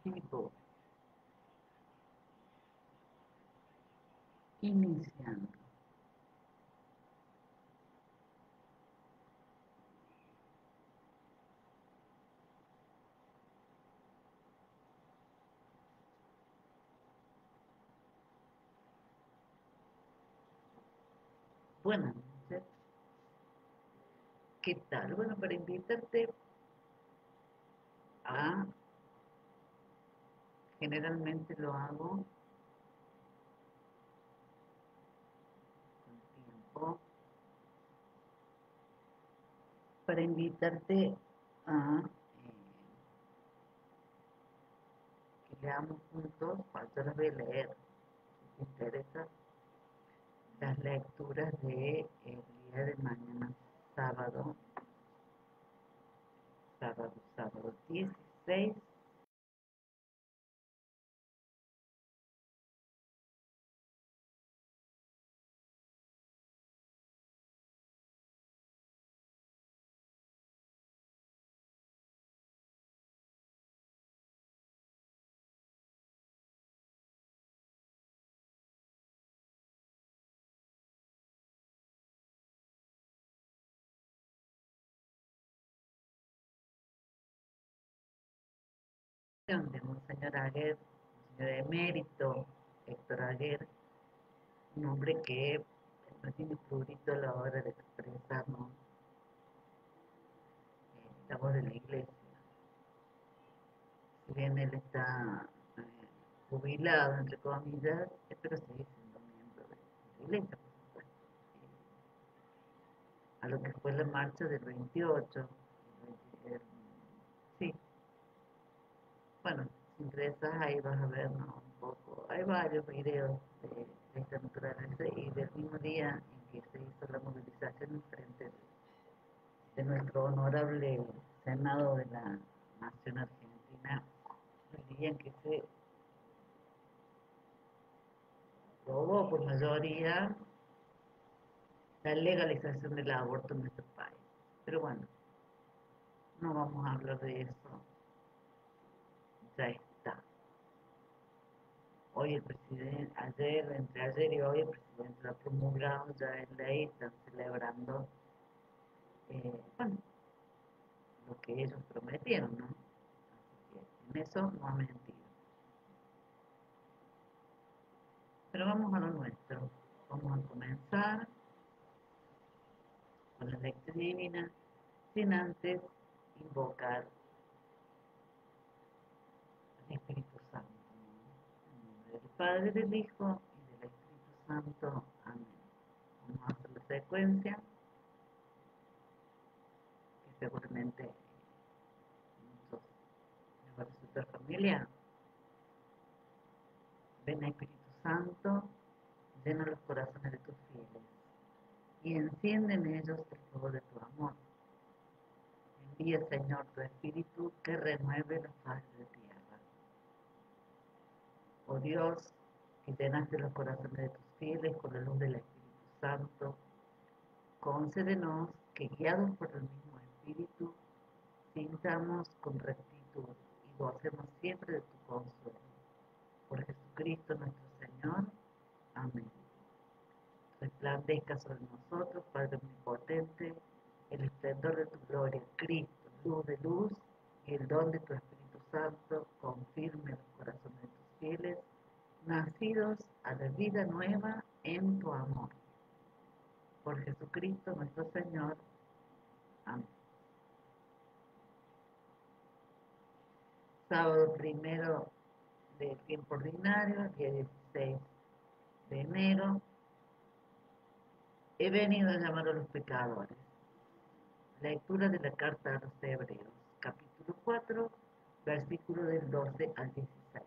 tipo, iniciando. Buenas noches, ¿qué tal? Bueno, para invitarte a, generalmente lo hago con tiempo, para invitarte a que leamos juntos, yo las voy a leer, si te interesa, las lecturas de el día de mañana, sábado, sábado 16. De Monseñor Aguer, Monseñor Emérito Héctor Aguer, un hombre que no tiene prurito a la hora de expresarnos la voz de la iglesia. Si bien él está eh, jubilado, entre comillas, pero sigue siendo miembro de la iglesia, por supuesto. A lo que fue la marcha del 28, sí, bueno, si ingresas ahí vas a ver, ¿no? Un poco, hay varios videos de esta naturaleza y del mismo día en que se hizo la movilización en frente de nuestro honorable Senado de la Nación Argentina, el día en que se aprobó por mayoría la legalización del aborto en nuestro país. Pero bueno, no vamos a hablar de eso, ya está. Hoy el presidente, ayer, entre ayer y hoy, el presidente lo ha promulgado ya en ley, están celebrando, bueno, lo que ellos prometieron, ¿no? Así que en eso no ha mentido. Pero vamos a lo nuestro. Vamos a comenzar con la lectura divina sin antes invocar al Espíritu Santo. En nombre del Padre, del Hijo y del Espíritu Santo. Amén. Vamos a hacer la secuencia que seguramente muchos les va a resultar familiar. Ven Espíritu Santo, llena los corazones de tus fieles y enciende en ellos el fuego de tu amor. Envía, Señor, tu Espíritu que renueve la faz de tierra. Oh Dios, que llenaste los corazones de tus fieles con la luz del Espíritu Santo, concédenos que, guiados por el mismo Espíritu, sintamos con rectitud y gocemos siempre de tu consuelo. Por Jesucristo nuestro Señor. Amén. Resplandezca sobre nosotros, Padre omnipotente, el esplendor de tu gloria, Cristo, luz de luz, y el don de tu Espíritu Santo, confirme los corazones de tus fieles, nacidos a la vida nueva en tu amor. Por Jesucristo nuestro Señor. Amén. Sábado primero del tiempo ordinario, día 16 de enero, he venido a llamar a los pecadores. Lectura de la carta a los Hebreos, capítulo 4, versículo del 12 al 16.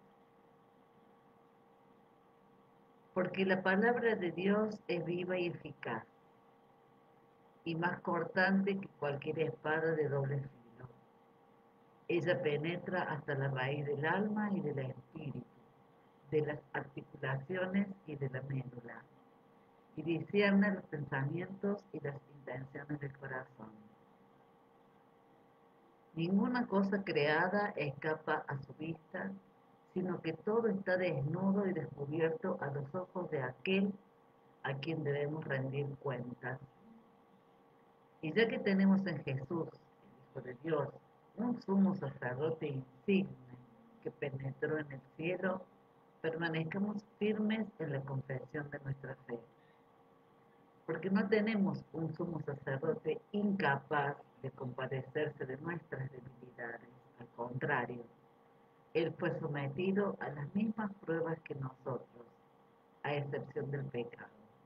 Porque la palabra de Dios es viva y eficaz, y más cortante que cualquier espada de doble filo. Ella penetra hasta la raíz del alma y del espíritu, de las articulaciones y de la médula, y discierne los pensamientos y las intenciones del corazón. Ninguna cosa creada escapa a su vista, sino que todo está desnudo y descubierto a los ojos de aquel a quien debemos rendir cuentas. Y ya que tenemos en Jesús, el Hijo de Dios, un sumo sacerdote insigne que penetró en el cielo, permanezcamos firmes en la confesión de nuestra fe, porque no tenemos un sumo sacerdote incapaz de compadecerse de nuestras debilidades. Al contrario, él fue sometido a las mismas pruebas que nosotros, a excepción del pecado.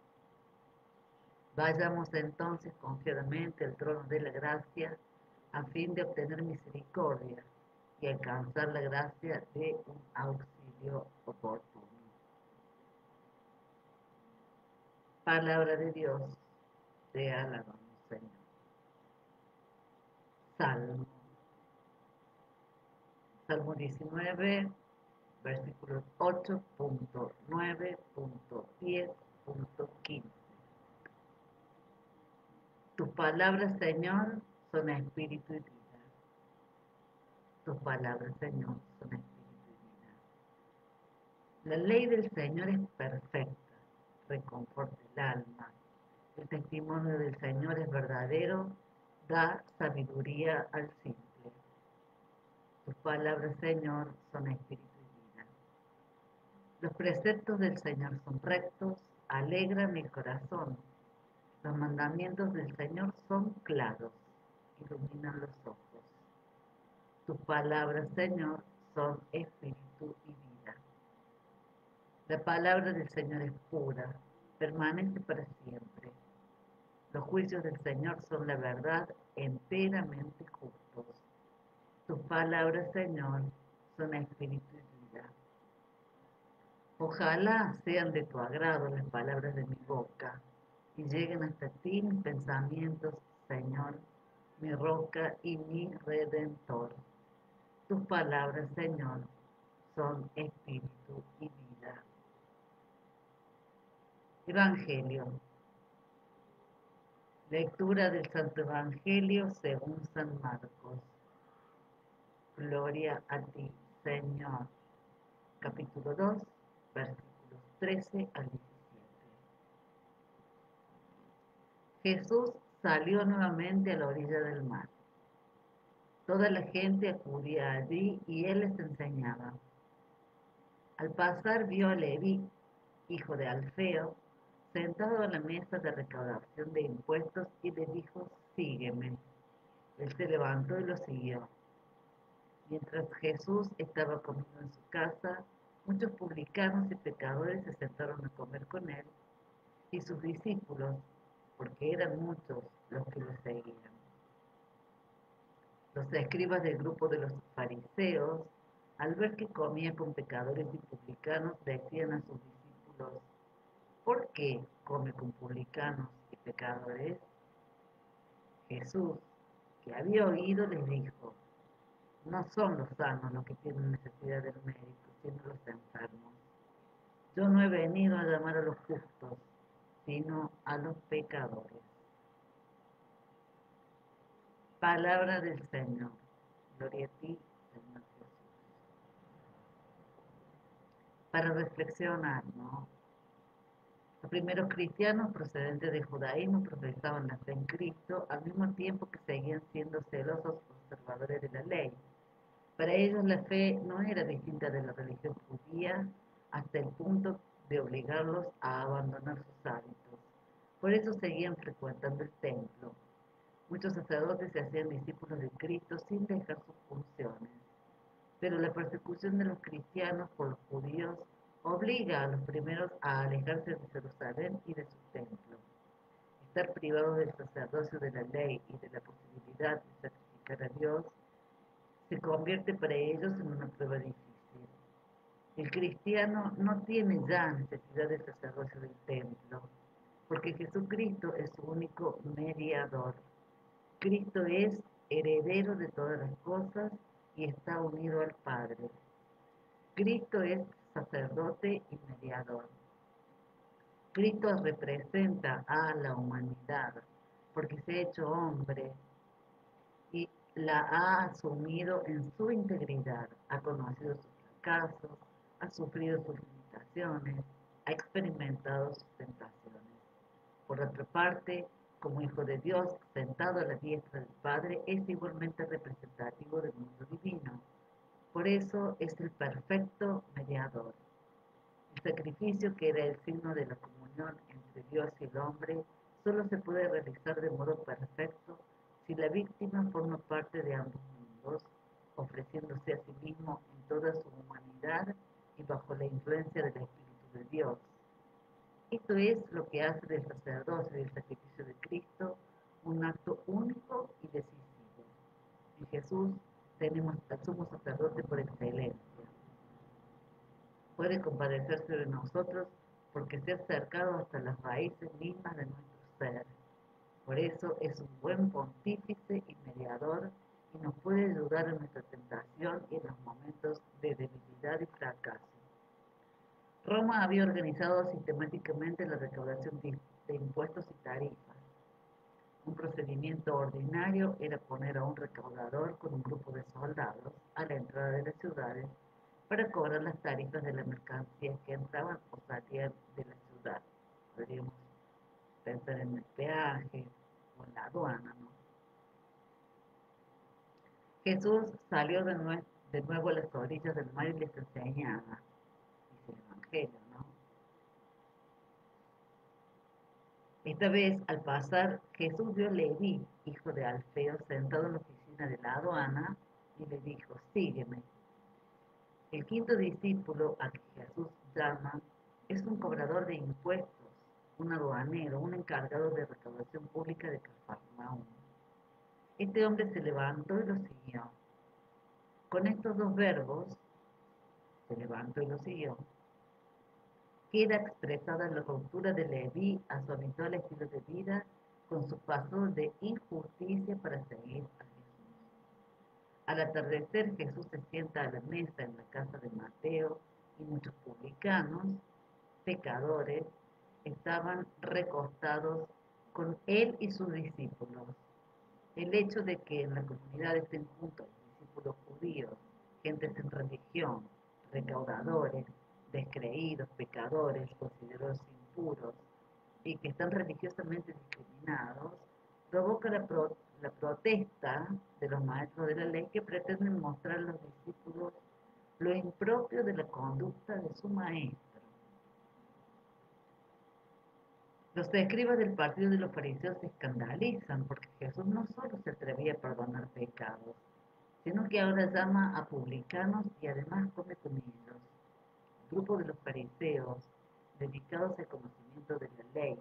Vayamos entonces confiadamente al trono de la gracia a fin de obtener misericordia y alcanzar la gracia de un auxilio oportuno. Palabra de Dios, te alabamos, Señor. Salmo, Salmo 19, versículos 8.9.10.15. Tus palabras, Señor, son espíritu y vida. Tus palabras, Señor, son espíritu y vida. La ley del Señor es perfecta, reconforta el alma. El testimonio del Señor es verdadero, da sabiduría al simple. Tus palabras, Señor, son espíritu y vida. Los preceptos del Señor son rectos, alegran mi corazón. Los mandamientos del Señor son claros, iluminan los ojos. Tus palabras, Señor, son espíritu y vida. La palabra del Señor es pura, permanece para siempre. Los juicios del Señor son la verdad, enteramente justos. Tus palabras, Señor, son espíritu y vida. Ojalá sean de tu agrado las palabras de mi boca y lleguen hasta ti mis pensamientos, Señor, mi roca y mi redentor. Tus palabras, Señor, son espíritu y vida. Evangelio. Lectura del Santo Evangelio según San Marcos. Gloria a ti, Señor. Capítulo 2, versículos 13 al 17. Jesús salió nuevamente a la orilla del mar. Toda la gente acudía allí y él les enseñaba. Al pasar vio a Leví, hijo de Alfeo, sentado a la mesa de recaudación de impuestos y le dijo, sígueme. Él se levantó y lo siguió. Mientras Jesús estaba comiendo en su casa, muchos publicanos y pecadores se sentaron a comer con él y sus discípulos, porque eran muchos los que lo seguían. Los escribas del grupo de los fariseos, al ver que comía con pecadores y publicanos, decían a sus discípulos, ¿por qué come con publicanos y pecadores? Jesús, que había oído, les dijo, no son los sanos los que tienen necesidad del médico, sino los enfermos. Yo no he venido a llamar a los justos, sino a los pecadores. Palabra del Señor. Gloria a ti, Señor Jesús. Para reflexionar, ¿no? Los primeros cristianos procedentes del judaísmo profesaban la fe en Cristo al mismo tiempo que seguían siendo celosos observadores de la ley. Para ellos la fe no era distinta de la religión judía hasta el punto de obligarlos a abandonar sus hábitos. Por eso seguían frecuentando el templo. Muchos sacerdotes se hacían discípulos de Cristo sin dejar sus funciones. Pero la persecución de los cristianos por los judíos obliga a los primeros a alejarse de Jerusalén y de su templo. Estar privados del sacerdocio de la ley y de la posibilidad de sacrificar a Dios se convierte para ellos en una prueba difícil. El cristiano no tiene ya necesidad del sacerdocio del templo, porque Jesucristo es su único mediador. Cristo es heredero de todas las cosas y está unido al Padre. Cristo es sacerdote y mediador. Cristo representa a la humanidad porque se ha hecho hombre y la ha asumido en su integridad, ha conocido sus fracasos, ha sufrido sus limitaciones, ha experimentado sus tentaciones. Por otra parte, como Hijo de Dios, sentado a la diestra del Padre, es igualmente representativo del mundo divino. Por eso es el perfecto mediador. El sacrificio, que era el signo de la comunión entre Dios y el hombre, solo se puede realizar de modo perfecto si la víctima forma parte de ambos mundos, ofreciéndose a sí mismo en toda su humanidad y bajo la influencia del Espíritu de Dios. Esto es lo que hace del sacerdocio y del sacrificio de Cristo un acto único y decisivo. En Jesús tenemos al sumo sacerdote por excelencia. Puede compadecerse de nosotros porque se ha acercado hasta las raíces mismas de nuestro ser. Por eso es un buen pontífice y mediador y nos puede ayudar en nuestra tentación y en los momentos de debilidad y fracaso. Roma había organizado sistemáticamente la recaudación de impuestos y tarifas. Un procedimiento ordinario era poner a un recaudador con un grupo de soldados a la entrada de las ciudades para cobrar las tarifas de las mercancías que entraban o salían de la ciudad. Podríamos pensar en el peaje o en la aduana, ¿no? Jesús salió de nuevo a las orillas del mar y les enseñaba, dice el Evangelio, ¿no? Esta vez, al pasar, Jesús vio a Leví, hijo de Alfeo, sentado en la oficina de la aduana y le dijo, sígueme. El quinto discípulo a que Jesús llama es un cobrador de impuestos, un aduanero, un encargado de recaudación pública de Cafarnaúm. Este hombre se levantó y lo siguió. Con estos dos verbos, se levantó y lo siguió, queda expresada la ruptura de Leví a su habitual estilo de vida con su paso de injusticia para seguir a Jesús. Al atardecer, Jesús se sienta a la mesa en la casa de Mateo y muchos publicanos, pecadores, estaban recostados con él y sus discípulos. El hecho de que en la comunidad estén juntos discípulos judíos, gentes en religión, recaudadores, descreídos, pecadores, considerados impuros y que están religiosamente discriminados, provoca la protesta de los maestros de la ley que pretenden mostrar a los discípulos lo impropio de la conducta de su maestro. Los escribas del partido de los fariseos se escandalizan porque Jesús no solo se atrevía a perdonar pecados, sino que ahora llama a publicanos y además come con ellos. El grupo de los fariseos, dedicados al conocimiento de la ley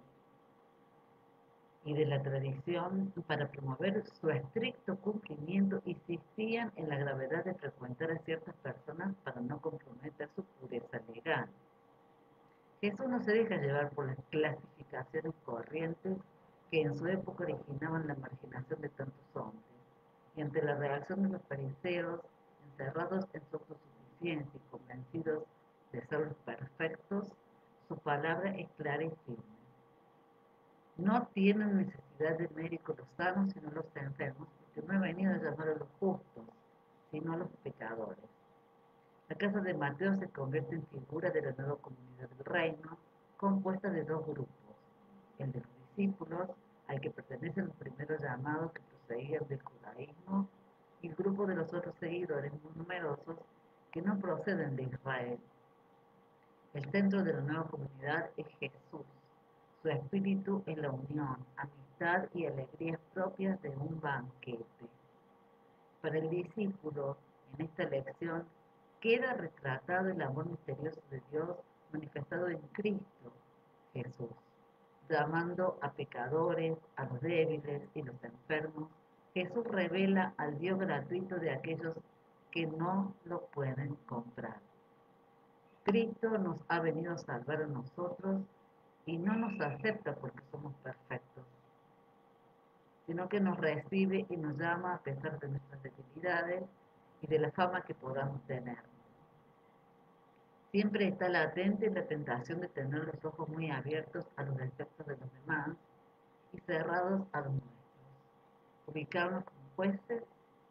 y de la tradición para promover su estricto cumplimiento, insistían en la gravedad de frecuentar a ciertas personas para no comprometer su pureza legal. Jesús no se deja llevar por las clasificaciones corrientes que en su época originaban la marginación de tantos hombres, y ante la reacción de los fariseos, encerrados en su autosuficiencia y convencidos de ser los perfectos, su palabra es clara y firme. No tienen necesidad de médicos los sanos, sino los enfermos, porque no he venido a llamar a los justos, sino a los pecadores. La casa de Mateo se convierte en figura de la nueva comunidad del reino, compuesta de dos grupos, el de los discípulos, al que pertenecen los primeros llamados que procedían del judaísmo, y el grupo de los otros seguidores muy numerosos que no proceden de Israel. El centro de la nueva comunidad es Jesús. Su espíritu es la unión, amistad y alegrías propias de un banquete. Para el discípulo, en esta lección, queda retratado el amor misterioso de Dios manifestado en Cristo Jesús, llamando a pecadores, a los débiles y los enfermos. Jesús revela al Dios gratuito de aquellos que no lo pueden comprar. Cristo nos ha venido a salvar a nosotros y no nos acepta porque somos perfectos, sino que nos recibe y nos llama a pesar de nuestras debilidades y de la fama que podamos tener. Siempre está latente la tentación de tener los ojos muy abiertos a los defectos de los demás y cerrados a los nuestros, ubicarnos como jueces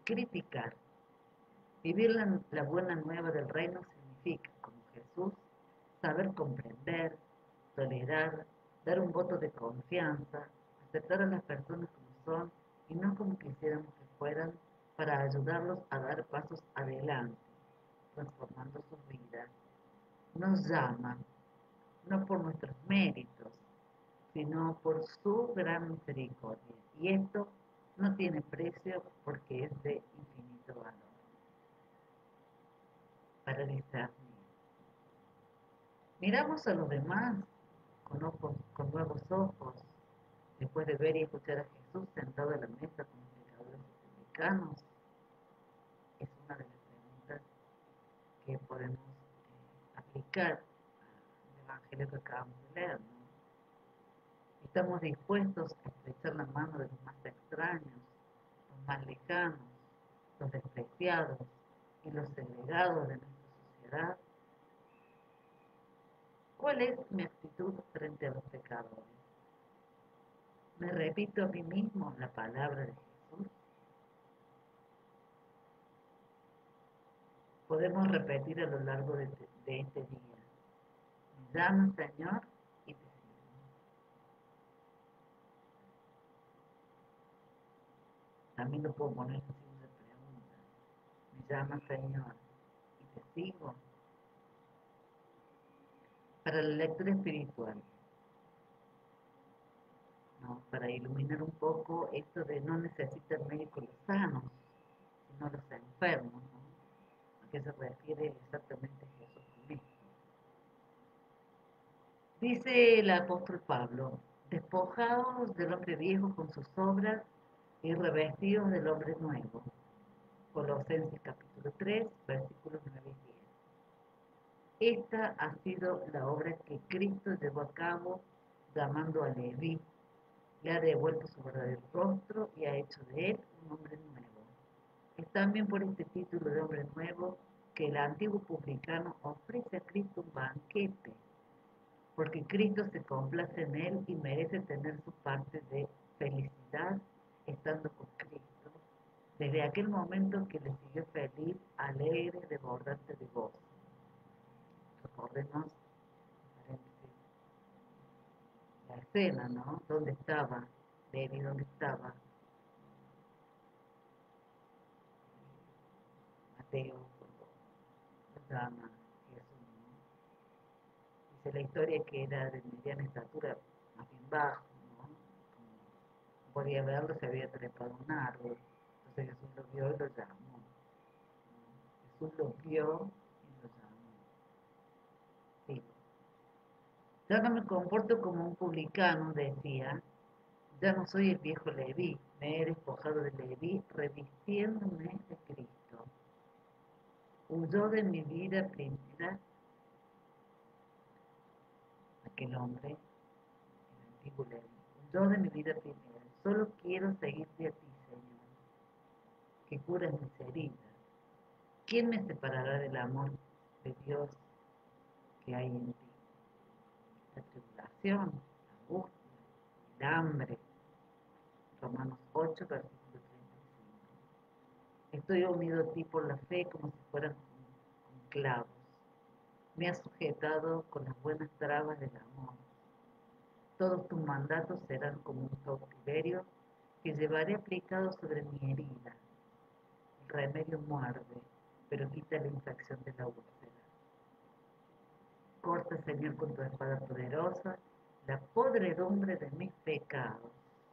criticar. Vivir la buena nueva del reino significa, como Jesús, saber comprender, tolerar, dar un voto de confianza, aceptar a las personas como son y no como quisiéramos que fueran, para ayudarlos a dar pasos adelante, transformando sus vidas. Nos llama, no por nuestros méritos, sino por su gran misericordia. Y esto no tiene precio porque es de infinito valor. Para discernir. Miramos a los demás con nuevos ojos, después de ver y escuchar a Jesús sentado a la mesa con los pecadores y publicanos. Es una de las preguntas que podemos aplicar al Evangelio que acabamos de leer, ¿no? Estamos dispuestos a estrechar la mano de los más extraños, los más lejanos, los despreciados y los segregados de nuestra sociedad. ¿Cuál es mi actitud frente a los pecadores? ¿Me repito a mí mismo la palabra de Jesús? Podemos repetir a lo largo de este día. Me llama Señor y te sigo. También lo puedo poner en signo de pregunta. Me llama Señor y te sigo. Para la lectura espiritual, ¿no? Para iluminar un poco esto de no necesita el médico los sanos, sino los enfermos, ¿no? ¿A qué se refiere exactamente Jesús con esto? Dice el apóstol Pablo, despojados del hombre viejo con sus obras y revestidos del hombre nuevo. Colosenses capítulo 3, versículos 9 y 10. Esta ha sido la obra que Cristo llevó a cabo llamando a Leví, le ha devuelto su verdadero rostro y ha hecho de él un hombre nuevo. Es también por este título de hombre nuevo que el antiguo publicano ofrece a Cristo un banquete, porque Cristo se complace en él y merece tener su parte de felicidad estando con Cristo, desde aquel momento que le siguió feliz, alegre, desbordante de gozo. Recordemos la escena, ¿no? ¿Dónde estaba Levi? ¿Dónde estaba Mateo cuando lo llama Jesús, ¿no? Dice la historia que era de mediana estatura, más bien bajo, ¿no? Como podía verlo, se había trepado a un árbol. Entonces Jesús lo vio y lo llamó, ¿no? Jesús lo vio y lo llamó. Sí. Ya no me comporto como un publicano, decía. Ya no soy el viejo Leví, me he despojado de Leví, revistiéndome de Cristo. Huyó de mi vida primera aquel hombre, el antiguo Leví. Huyó de mi vida primera. Solo quiero seguirte a ti, Señor, que curas mis heridas. ¿Quién me separará del amor de Dios que hay en ti? La tribulación, la angustia, el hambre. Romanos 8, versículo 35. Estoy unido a ti por la fe como si fueran con clavos. Me has sujetado con las buenas trabas del amor. Todos tus mandatos serán como un cautiverio que llevaré aplicado sobre mi herida. El remedio muerde, pero quita la infección de la úlcera. Corta, Señor, con tu espada poderosa la podredumbre de mis pecados.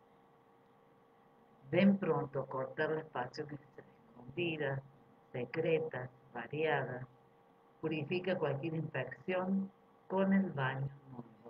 Ven pronto a cortar las pasiones escondidas, secretas, variadas. Purifica cualquier infección con el baño nuevo.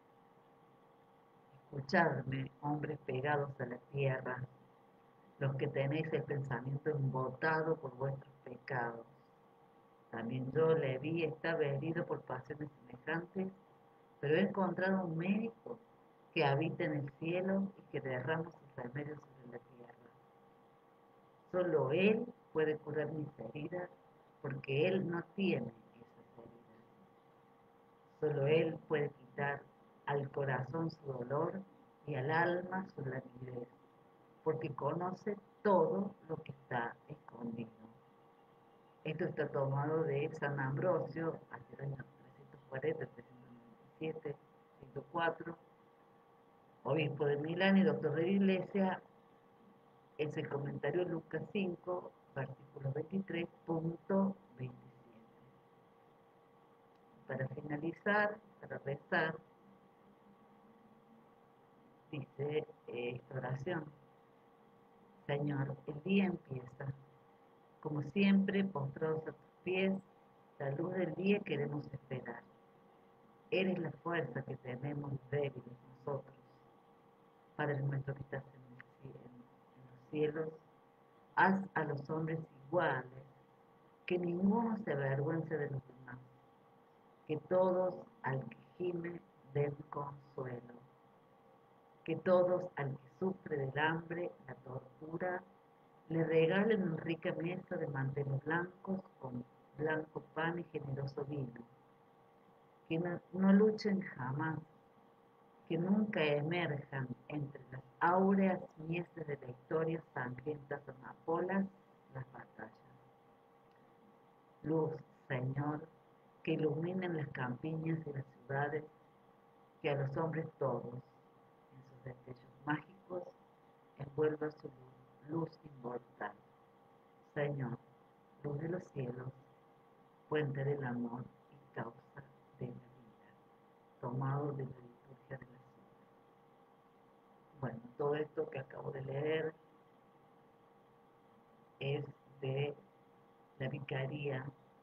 Escuchadme, hombres pegados a la tierra, los que tenéis el pensamiento embotado por vuestros pecados. También yo, Leví, estaba herido por pasiones semejantes, pero he encontrado un médico que habita en el cielo y que derrama sus remedios sobre la tierra. Solo Él puede curar mis heridas, porque Él no tiene esas heridas. Solo Él puede quitar al corazón su dolor y al alma su languidez, porque conoce todo lo que está escondido. Esto está tomado de San Ambrosio, hacia el año 340, 397, 104, obispo de Milán y doctor de la Iglesia. Es el comentario Lucas 5, versículo 23.27. Para finalizar, para rezar, dice esta oración: Señor, el día empieza, como siempre, postrados a tus pies, la luz del día queremos esperar. Eres la fuerza que tenemos débiles nosotros. Padre nuestro que estás en los cielos, haz a los hombres iguales, que ninguno se avergüence de los demás, que todos al que gime den consuelo, que todos al que sufre del hambre, la tortura, le regalen una rica mesa de manteles blancos con blanco pan y generoso vino, que no luchen jamás, que nunca emerjan entre las áureas mieses de la historia sangrientas amapolas las batallas. Luz, Señor, que iluminen las campiñas y las ciudades, que a los hombres todos, en sus destellos mágicos, envuelva su luz inmortal. Señor, luz de los cielos, fuente del amor y causa de la vida, tomado de la liturgia de la ciudad. Bueno, todo esto que acabo de leer es de la Vicaría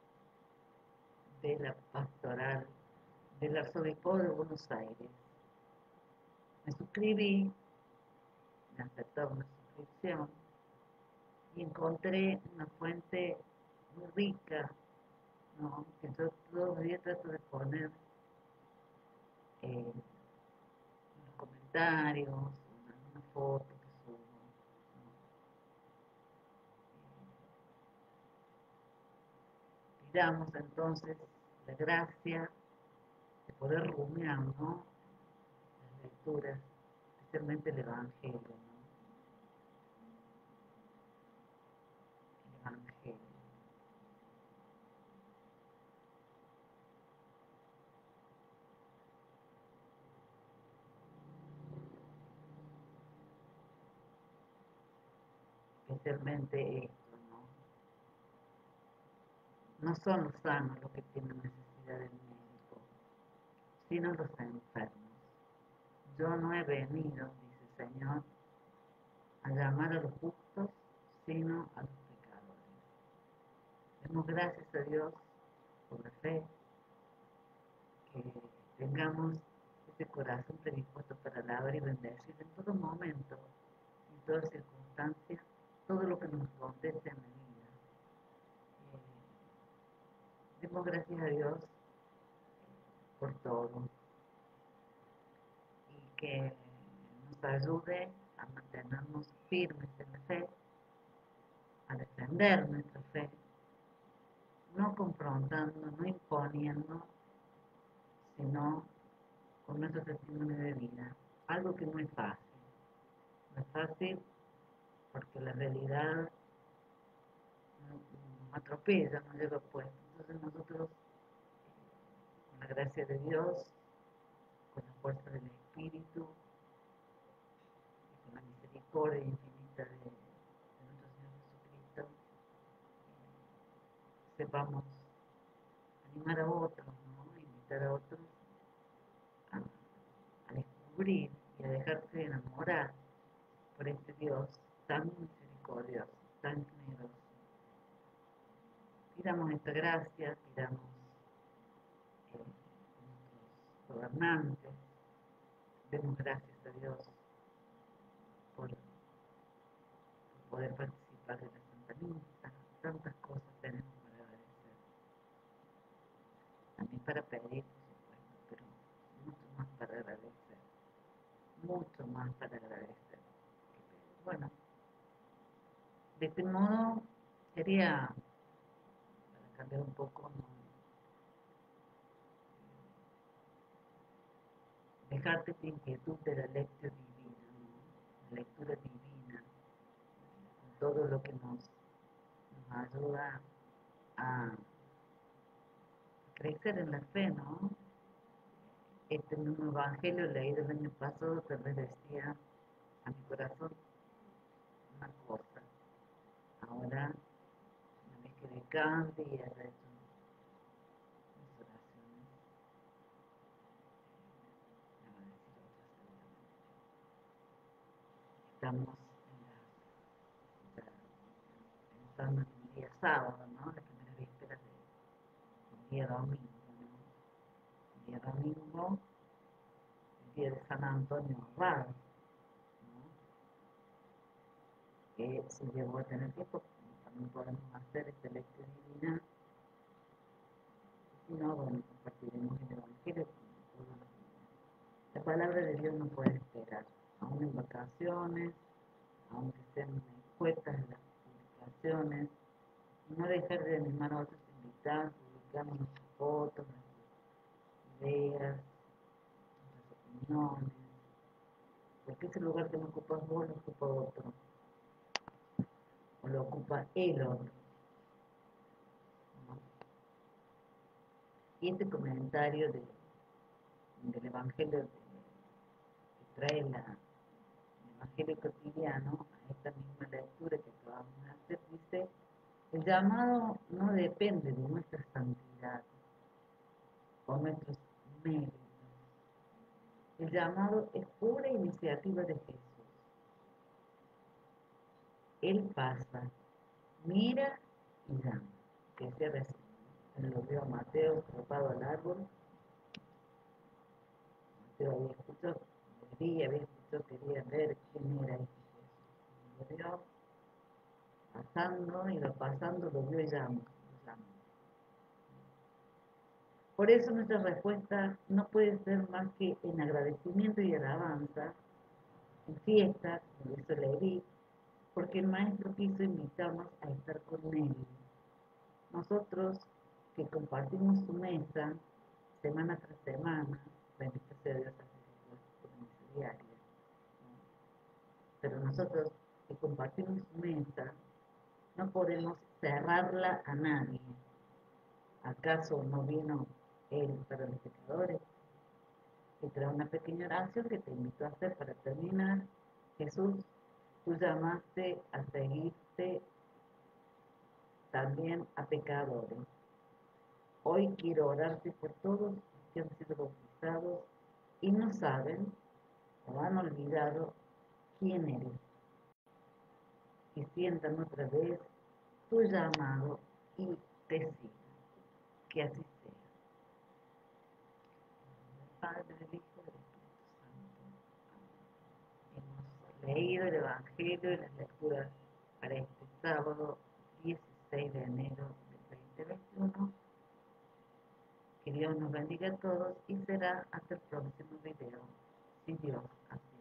de la Pastoral del Arzobispo de Buenos Aires. Me suscribí, me aceptaron una suscripción y encontré una fuente muy rica, ¿no? Que yo todos los días trato de poner unos comentarios, una foto que subo, ¿no? Pidamos entonces la gracia de poder rumiar, ¿no? Las lecturas, especialmente el Evangelio, ¿no? El Evangelio. Especialmente esto, ¿no? No son los sanos los que tienen necesidad del médico, sino los enfermos. Yo no he venido, dice el Señor, a llamar a los justos, sino a los pecadores. Demos gracias a Dios por la fe, que tengamos ese corazón predispuesto para alabar y bendecir en todo momento, en toda circunstancia, todo lo que nos acontece en la vida. Demos gracias a Dios por todo y que nos ayude a mantenernos firmes en la fe, a defender nuestra fe, no confrontando, no imponiendo, sino con nuestro testimonio de vida. Algo que no es fácil. No es fácil porque la realidad nos atropella, nos lleva puesto. Entonces nosotros, con la gracia de Dios, con la fuerza del Espíritu, y con la misericordia infinita de nuestro Señor Jesucristo, sepamos animar a otros, ¿no? Invitar a otros a, a descubrir y a dejarse enamorar por este Dios tan misericordioso, tan generoso. Pidamos esta gracia, pidamos a nuestros gobernantes, demos gracias a Dios por poder participar de la Santa Misa, tantas cosas tenemos para agradecer, también para pedir, por supuesto, pero mucho más para agradecer, mucho más para agradecer. Bueno, de este modo quería, para cambiar un poco, ¿no? Dejarte esta inquietud de la lectura divina, ¿no? La lectura divina, con todo lo que nos ayuda a crecer en la fe, ¿no? Este mismo evangelio leído el año pasado tal vez decía a mi corazón una cosa. Ahora, una vez que decante y haya hecho mis oraciones, me va a decir otra seguramente. Estamos ya entrando en el día sábado, ¿no? La primera víspera del día domingo, ¿no? El día domingo, el día de San Antonio Abad, ¿no? Que se llevó a tener tiempo, también podemos hacer esta lectura divina. Si no, bueno, compartiremos el Evangelio con todos los días. La palabra de Dios no puede esperar, aún en vacaciones, aunque sean escuetas las publicaciones, no dejar de animar a otros invitados, publicamos nuestras fotos, nuestras ideas, nuestras opiniones, porque ese lugar que no ocupas vos lo ocupa otro, o lo ocupa el otro, ¿no? Y este comentario del Evangelio que trae el Evangelio cotidiano, a esta misma lectura que acabamos de hacer, dice, el llamado no depende de nuestra santidad o nuestros méritos. El llamado es pura iniciativa de Jesús. Él pasa, mira y llama. Que se recibe. Lo vio a Mateo trepado al árbol. Mateo había escuchado, quería ver quién era este Jesús. Lo vio pasando, iba pasando, lo vio y llamó. Por eso nuestra respuesta no puede ser más que en agradecimiento y alabanza, en fiesta, por eso leí, porque el Maestro quiso invitarnos a estar con Él. Nosotros que compartimos su mesa semana tras semana, bendito sea Dios, hacemos su mesa diaria, ¿no? Pero nosotros que compartimos su mesa no podemos cerrarla a nadie. ¿Acaso no vino Él para los pecadores? Y trae una pequeña oración que te invito a hacer para terminar. Jesús, tú llamaste a seguirte también a pecadores. Hoy quiero orarte por todos los que han sido bautizados y no saben o han olvidado quién eres. Y sientan otra vez tu llamado y te sigan. Que así sea. Padre, del Hijo y del Espíritu Santo. Hemos leído el Evangelio y las lecturas para este sábado 16 de enero del 2021. Que Dios nos bendiga a todos y será hasta el próximo video, si Dios así